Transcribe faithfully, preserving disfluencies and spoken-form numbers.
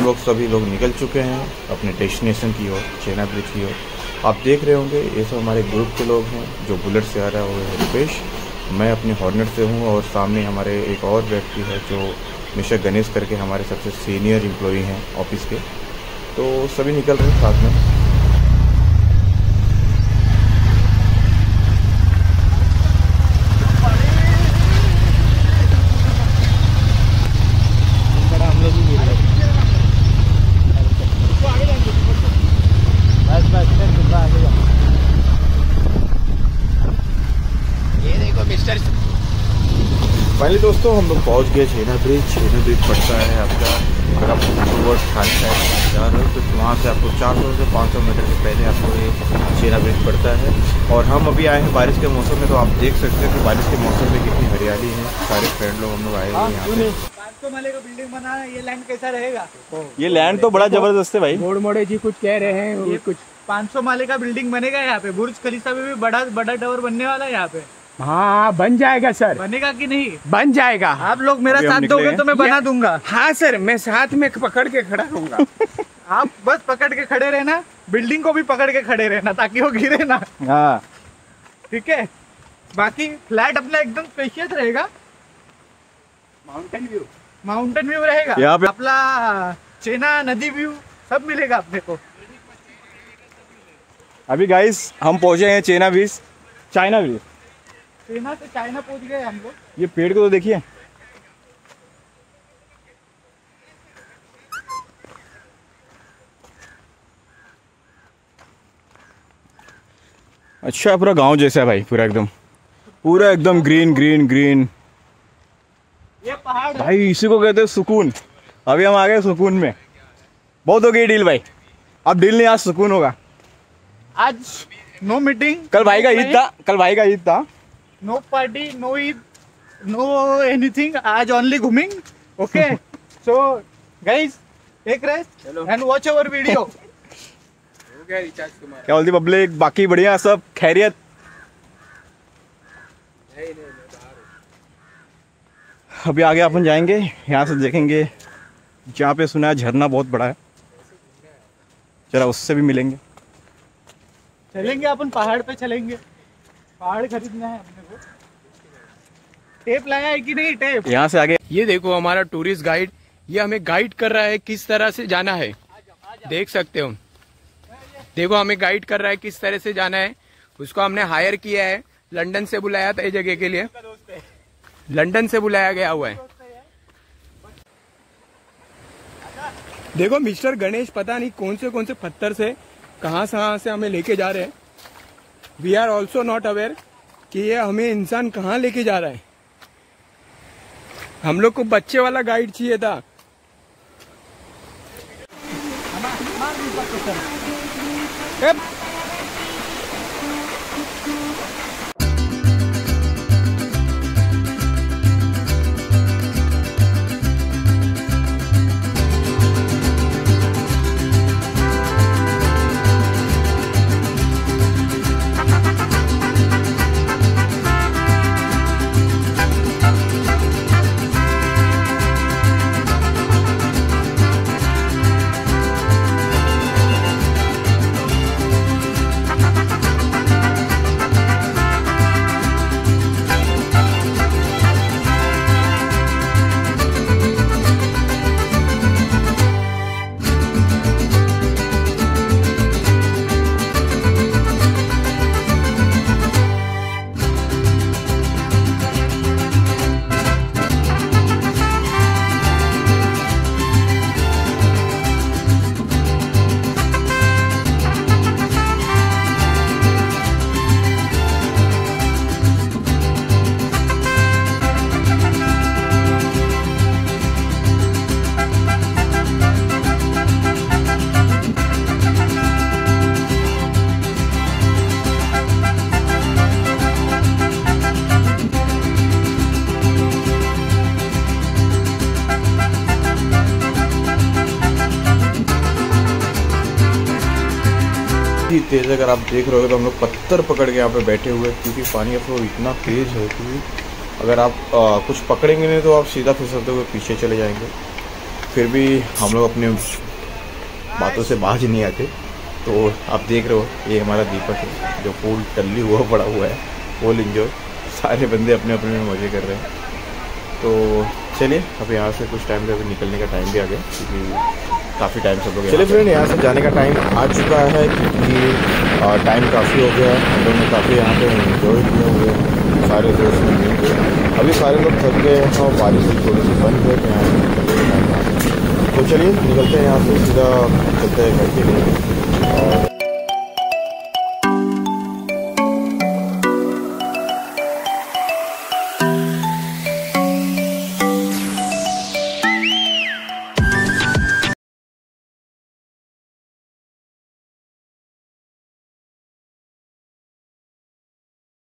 लोग सभी लोग निकल चुके हैं अपने डेस्टिनेशन की ओर, चेना ब्रिज की ओर। आप देख रहे होंगे ये सब हमारे ग्रुप के लोग हैं। जो बुलेट से आ रहा है वो है रुपेश, मैं अपने हॉर्नेट से हूँ और सामने हमारे एक और व्यक्ति है जो मिस्टर गणेश करके हमारे सबसे सीनियर एम्प्लॉई हैं ऑफिस के। तो सभी निकल रहे हैं साथ में। फाइनली दोस्तों हम लोग पहुंच गए चेना ब्रिज। चेना ब्रिज पड़ता है आपका, अगर आप टूवर्ड खाली साइड जा रहे हो तो वहाँ से आपको चार सौ से पाँच सौ मीटर के पहले आपको ये चेना ब्रिज पड़ता है। और हम अभी आए हैं बारिश के मौसम में, तो आप देख सकते हैं कि बारिश के मौसम में कितनी हरियाली है। सारे फ्रेंड लोग हम लोग आए हुए हैं यहाँ पे। पाँच सौ माले का बिल्डिंग बना है, ये लैंड कैसा रहेगा? ये लैंड तो बड़ा जबरदस्त है भाई। मोड़ मोड़े जी कुछ कह रहे हैं, ये कुछ पाँच सौ माले का बिल्डिंग बनेगा यहाँ पे। बुर्ज खलीफा में भी बड़ा बड़ा टावर बनने वाला है यहाँ पे। हाँ बन जाएगा सर। बनेगा कि नहीं? बन जाएगा। आप लोग मेरा साथ दोगे तो मैं बना दूंगा। हाँ सर, मैं साथ में पकड़ के खड़ा रहूंगा। आप बस पकड़ के खड़े रहना, बिल्डिंग को भी पकड़ के खड़े रहना ताकि वो गिरे ना। हाँ ठीक है। बाकी फ्लैट अपना एकदम स्पेशियस रहेगा, माउंटेन व्यू माउंटेन व्यू रहेगा यहाँ पे। अपना चेना नदी व्यू सब मिलेगा अपने को। अभी गाइस हम पहुंचे हैं Chenab bridge, China bridge. Chenab से चाइना पहुंच गए हम लोग। ये पेड़ को तो देखिए, अच्छा पूरा गांव जैसा है भाई, पूरा एकदम पूरा एकदम ग्रीन ग्रीन ग्रीन। ये पहाड़ भाई इसी को कहते हैं सुकून। अभी हम आ गए सुकून में। बहुत हो गई डील भाई, अब डील नहीं, आज सुकून होगा। आज नो मीटिंग, कल भाई का ईद था, कल भाई का ईद था। No party, no Eid, no anything, आज ओनली घूमिंग। Okay so guys take rest and watch our video. क्या बोलती पब्लिक? बाकी बढ़िया सब खैरियत? अभी आगे अपन जाएंगे, यहाँ से देखेंगे जहाँ पे सुना है झरना बहुत बड़ा है, जरा उससे भी मिलेंगे। चलेंगे अपन पहाड़ पे, चलेंगे पहाड़ खरीदना है अपने को। टेप लाया है कि नहीं? टेप यहाँ से आगे ये देखो हमारा टूरिस्ट गाइड, ये हमें गाइड कर रहा है किस तरह से जाना है। देख सकते हो, देखो हमें गाइड कर रहा है किस तरह से जाना है। उसको हमने हायर किया है, लंदन से बुलाया था ये जगह के लिए, लंदन से बुलाया गया हुआ है। देखो मिस्टर गणेश पता नहीं कौन से कौन से पत्थर से कहां से कहां से हमें लेके जा रहे हैं। We are also not aware कि ये हमें इंसान कहाँ लेके जा रहा है। हम लोग को बच्चे वाला गाइड चाहिए था। तेज अगर आप देख रहे हो तो हम लोग पत्थर पकड़ के यहाँ पे बैठे हुए, क्योंकि पानी का फ्लो इतना तेज है कि अगर आप आ, कुछ पकड़ेंगे नहीं तो आप सीधा फिसलते हुए पीछे चले जाएंगे। फिर भी हम लोग अपने बातों से बाज नहीं आते। तो आप देख रहे हो ये हमारा दीपक है जो फुल टल्ली हुआ पड़ा हुआ है, फुल इंजॉय। सारे बंदे अपने अपने में मज़े कर रहे हैं। तो चलिए अब यहाँ से कुछ टाइम पे अभी निकलने का टाइम भी आ गया, क्योंकि काफ़ी टाइम सब लोग। चलिए फ्रेंड, यहाँ से जाने का टाइम आ चुका है, क्योंकि टाइम काफ़ी हो गया। हम लोग ने काफ़ी यहाँ पे इन्जॉय किए हुए हैं, सारे दोस्त में मिल के। अभी सारे लोग थक गए हैं और बारिश भी थोड़ी सी बंद है, तो यहाँ निकलने का टाइम आ गया। तो चलिए निकलते हैं यहाँ से, सीधा चलते हैं घर के लिए। और